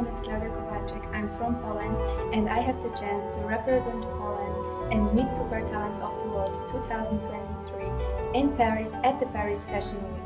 is Klaudia Kowalczyk, I'm from Poland and I have the chance to represent Poland in Miss Super Talent of the World 2023 in Paris at the Paris Fashion Week.